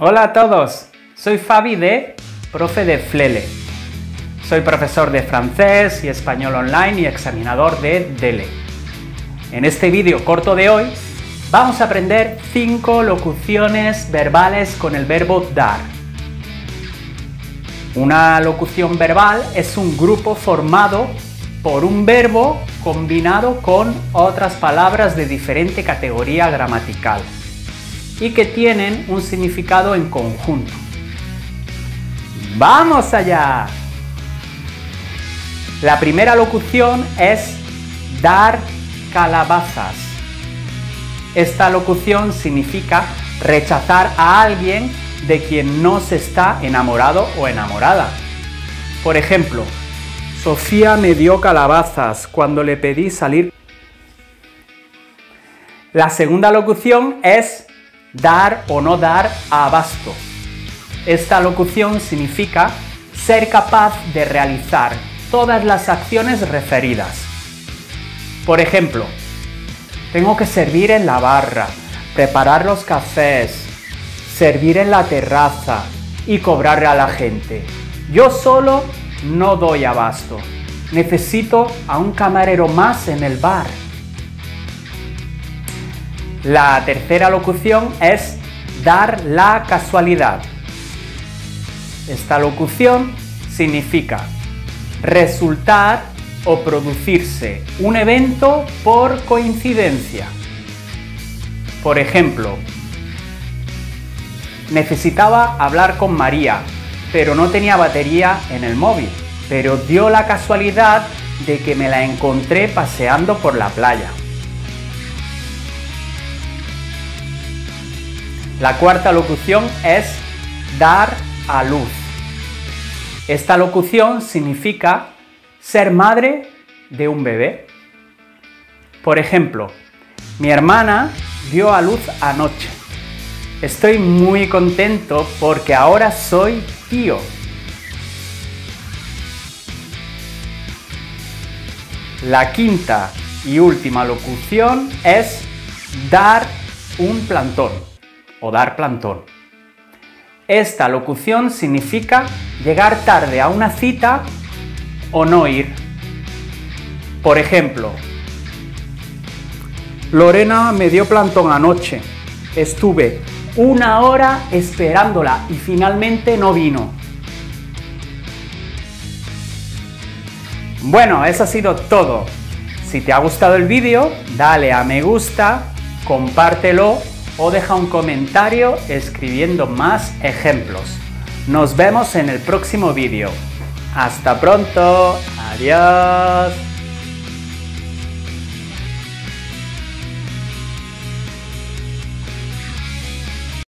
Hola a todos, soy Fabi de Profe de Flele. Soy profesor de francés y español online y examinador de DELE. En este vídeo corto de hoy vamos a aprender 5 locuciones verbales con el verbo dar. Una locución verbal es un grupo formado por un verbo combinado con otras palabras de diferente categoría gramatical y que tienen un significado en conjunto. ¡Vamos allá! La primera locución es dar calabazas. Esta locución significa rechazar a alguien de quien no se está enamorado o enamorada. Por ejemplo, Sofía me dio calabazas cuando le pedí salir. La segunda locución es dar o no dar abasto. Esta locución significa ser capaz de realizar todas las acciones referidas. Por ejemplo, tengo que servir en la barra, preparar los cafés, servir en la terraza y cobrarle a la gente. Yo solo no doy abasto. Necesito a un camarero más en el bar. La tercera locución es dar la casualidad. Esta locución significa resultar o producirse un evento por coincidencia. Por ejemplo, necesitaba hablar con María, pero no tenía batería en el móvil, pero dio la casualidad de que me la encontré paseando por la playa. La cuarta locución es dar a luz. Esta locución significa ser madre de un bebé. Por ejemplo, mi hermana dio a luz anoche. Estoy muy contento porque ahora soy tío. La quinta y última locución es dar un plantón o dar plantón. Esta locución significa llegar tarde a una cita o no ir. Por ejemplo, Lorena me dio plantón anoche. Estuve 1 hora esperándola y finalmente no vino. Bueno, eso ha sido todo. Si te ha gustado el vídeo, dale a me gusta, compártelo o deja un comentario escribiendo más ejemplos. Nos vemos en el próximo vídeo. ¡Hasta pronto! ¡Adiós!